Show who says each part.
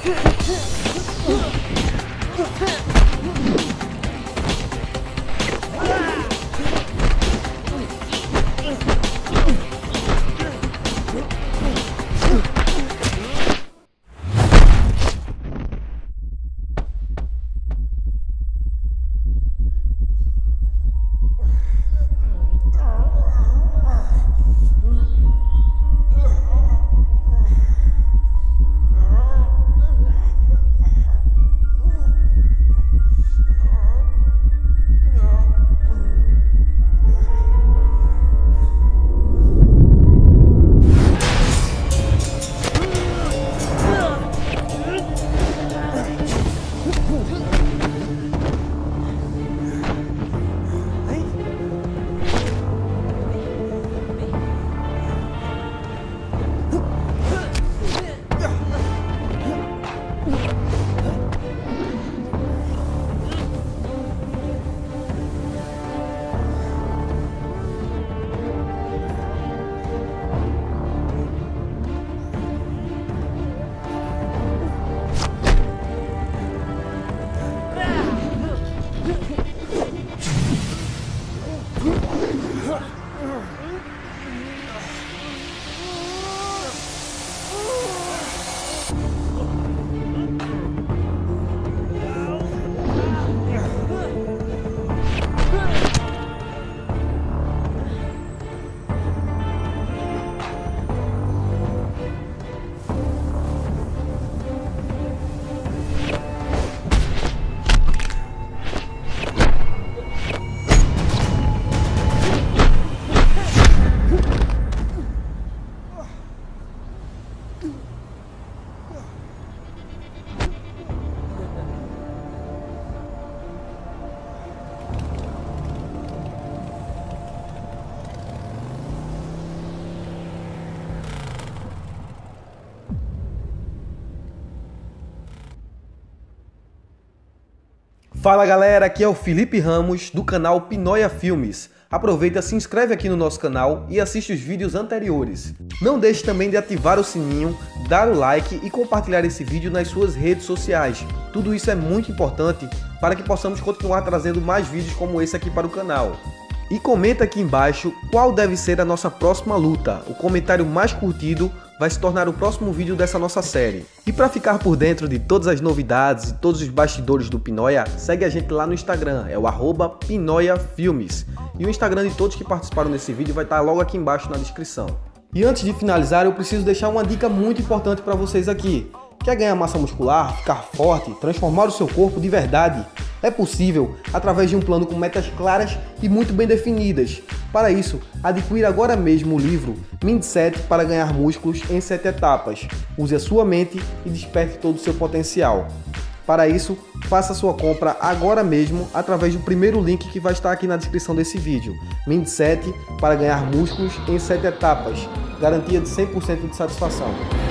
Speaker 1: Fala galera, aqui é o Felipe Ramos do canal Pinóia Filmes. Aproveita, se inscreve aqui no nosso canal e assiste os vídeos anteriores. Não deixe também de ativar o sininho, dar o like e compartilhar esse vídeo nas suas redes sociais. Tudo isso é muito importante para que possamos continuar trazendo mais vídeos como esse aqui para o canal. E comenta aqui embaixo qual deve ser a nossa próxima luta. O comentário mais curtido vai se tornar o próximo vídeo dessa nossa série. E para ficar por dentro de todas as novidades e todos os bastidores do Pinóia, segue a gente lá no Instagram, é o @PinóiaFilmes. E o Instagram de todos que participaram desse vídeo vai estar logo aqui embaixo na descrição. E antes de finalizar, eu preciso deixar uma dica muito importante para vocês aqui. Quer ganhar massa muscular, ficar forte, transformar o seu corpo de verdade? É possível através de um plano com metas claras e muito bem definidas. Para isso, adquira agora mesmo o livro Mindset para ganhar músculos em 7 etapas. Use a sua mente e desperte todo o seu potencial. Para isso, faça sua compra agora mesmo através do primeiro link que vai estar aqui na descrição desse vídeo. Mindset para ganhar músculos em 7 etapas. Garantia de 100% de satisfação.